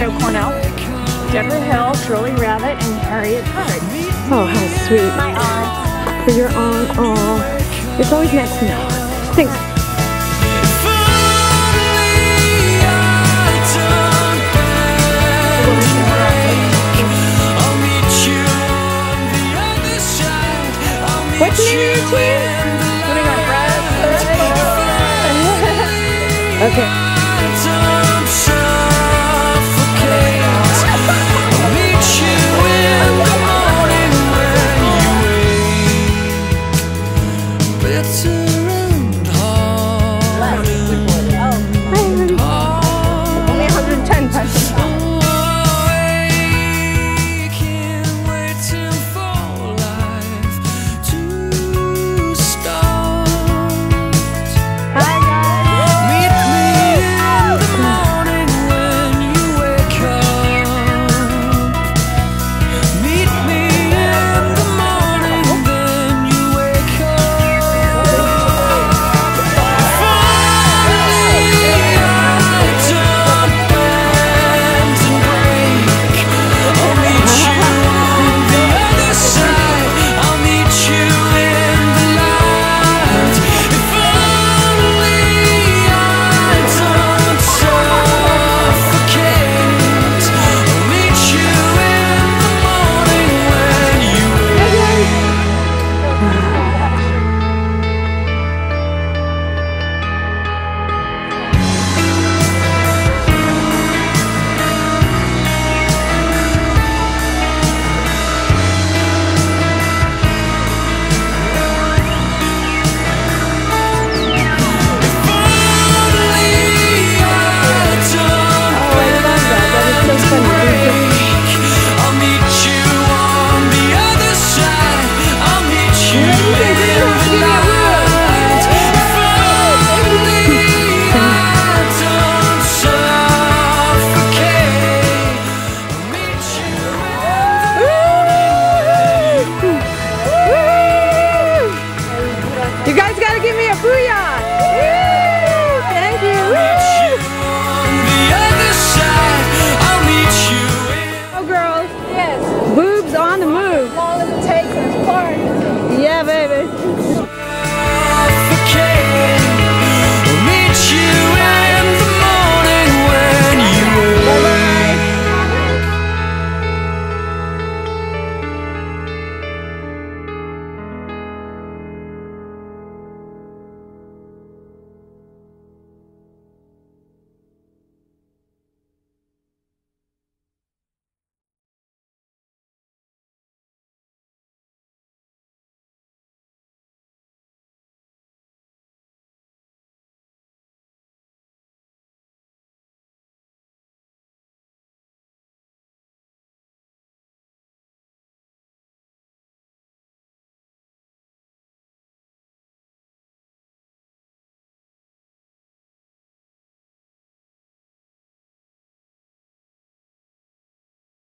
Joe Cornell, Deborah Hill, Shirley Rabbit, and Harriet Hart. Oh, how sweet. My aunt. For your aunt. Oh, it's always nice to know. Thanks. What's the name of your team? Putting on bread. Okay. Only 110 punches. You guys gotta give me a booyah! Woo! Thank you! Oh, girls. Yes. Boobs on the move. As long as it takes, it's part. Yeah, baby.